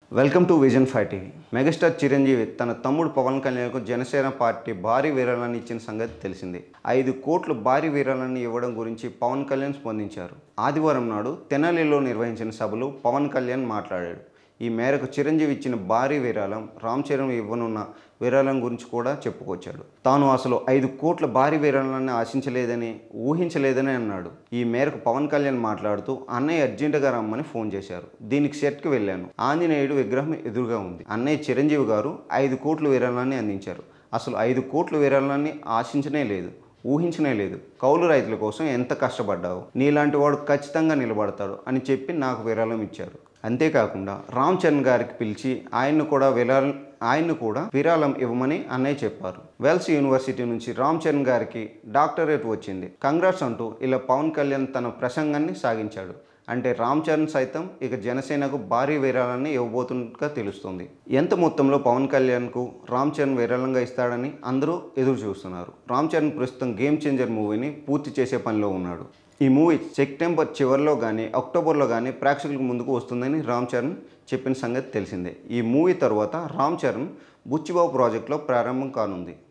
Welcome to vision 5 TV. Megastar Chiranjeevi తన తమ్ముడు పవన్ కళ్యాణ్కు జనసేన పార్టీ భారీ విరాళాన్ని ఇచ్చిన సంగతి తెలిసిందే. 5 కోట్లు భారీ విరాళాన్ని ఇవ్వడం గురించి పవన్ కళ్యాణ్ స్పందించారు. ఆదివారం నాడు తెనాలిలో నిర్వహించిన సభలో పవన్ కళ్యాణ్ మాట్లాడాడు. ఈ మేరకు చిరంజీవి ఇచ్చిన భారీ విరాళం, రామ్ చరణ్ ఇవ్వనున్న విరాళం గురించి కూడా చెప్పుకొచ్చాడు. తాను అసలు 5 కోట్ల భారీ విరాళాన్ని ఆశించలేదని, ఊహించలేదని అన్నాడు. ఈ మేరకు పవన్ కళ్యాణ్ మాట్లాడుతూ, అన్నయ్య అర్జెంటుగా రమ్మని ఫోన్ చేశారు. దీనికి సెట్కి వెళ్ళాను. ఆంజనేయుడు విగ్రహం ఎదురుగా ఉంది. అన్నయ్య చిరంజీవి గారు 5 కోట్ల విరాళాన్ని అందించారు. అసలు 5 కోట్ల విరాళాన్ని ఆశించనే లేదు, ఊహించనే లేదు. కౌలు రైతుల కోసం ఎంత కష్టపడ్డావు, నీలాంటి వాడు ఖచ్చితంగా నిలబడతాడు అని చెప్పి నాకు విరాళం ఇచ్చారు. అంతేకాకుండా రామ్ చరణ్ గారికి పిలిచి ఆయన్ను కూడా విరాళం ఇవ్వమని అన్నయ్య చెప్పారు. వెల్స్ యూనివర్సిటీ నుంచి రామ్ చరణ్ గారికి డాక్టరేట్ వచ్చింది. కంగ్రాట్స్ అంటూ ఇలా పవన్ కళ్యాణ్ తన ప్రసంగాన్ని సాగించాడు. అంటే రామ్ చరణ్ సైతం ఇక జనసేనకు భారీ విరాళాన్ని ఇవ్వబోతున్నట్టుగా తెలుస్తుంది. ఎంత మొత్తంలో పవన్ కళ్యాణ్కు రామ్ చరణ్ విరాళంగా ఇస్తాడని అందరూ ఎదురు చూస్తున్నారు. రామ్ చరణ్ ప్రస్తుతం గేమ్ చేంజర్ మూవీని పూర్తి చేసే పనిలో ఉన్నాడు. ఈ మూవీ సెప్టెంబర్ చివరిలో కానీ అక్టోబర్లో కానీ ప్రేక్షకులకు ముందుకు వస్తుందని రామ్ చరణ్ చెప్పిన సంగతి తెలిసిందే. ఈ మూవీ తర్వాత రామ్ చరణ్ బుచ్చిబాబు ప్రాజెక్టులో ప్రారంభం కానుంది.